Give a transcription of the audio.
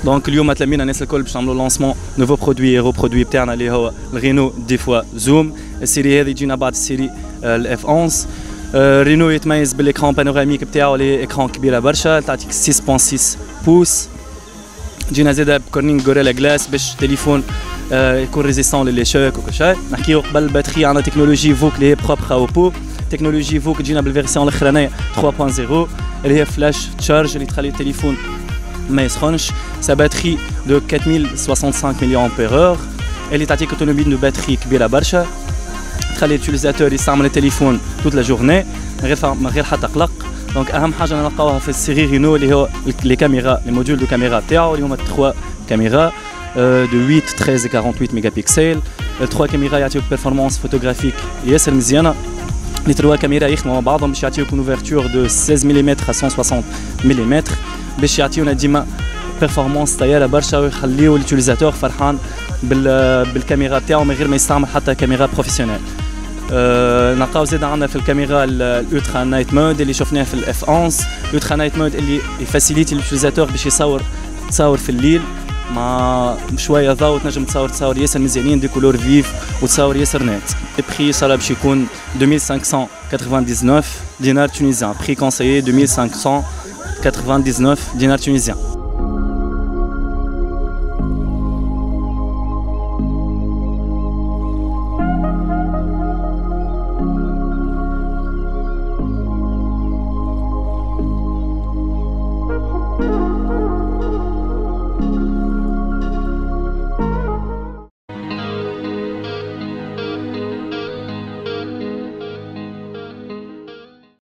دونك اليوم تلامينا الناس الكل باش نعملوا لونسمون نوفو برودوي ايرو برودوي بتاعنا اللي هو الرينو دي فوا زوم. السيري هذه تجينا بعد السيري الاف 11. رينو يتميز بالاكران بانوراميك بتاعه اللي اكران كبيره برشا تعطيك 6.6 بوس. جينا زاده بكورنينغ غوريلا جلاس باش تليفون يكون ريزيستون للشوك وكل شيء. نحكيو قبل الباتري عندنا تكنولوجي فوك اللي هي بروبر او بو. تكنولوجي فوك تجينا بالفيرسيون الاخرانيه 3.0 اللي هي فلاش تشارج اللي تخلي التليفون ما يسخنش. سا باتري دو 4065 ملي امبير اللي تعطيك اوتونومي دو باتري كبيره برشا تخلي اليوتيليزاتور يستعمل التليفون توت لا جورني من غير حتى قلق. دونك اهم حاجه نلقاوها في السيري رينو اللي هو لي كاميرا لي موديول دو كاميرا تاعو اللي هما 3 كاميرا دو 8 13 48 ميجا بيكسل. 3 كاميرا يعطيوك بيرفورمانس فوتوغرافيك ياسر مزيانه. لي 3 كاميرا يخدموا مع بعضهم باش يعطيوك اون اوفرتور دو 16 ملم à 160 ملم باش يعطيونا ديما بيرفورمانس طياره برشا ويخليو اليوتيليزاتور فرحان بالكاميرا تاعو من غير ما يستعمل حتى كاميرا بروفيسيونيل. نلقاو زيد عندنا في الكاميرا الالترا نايت مود اللي شفناه في الاف 11. الالترا نايت مود اللي يفاسيليتي اليوتيليزاتور باش تصور في الليل مع شويه ضوء تنجم تصور ياسر مزيانين دي كولور فيف وتصور ياسر نات. البري صار باش يكون 2599 دينار تونيزيان. بري كونسيي 2599 دينار تونيزيان.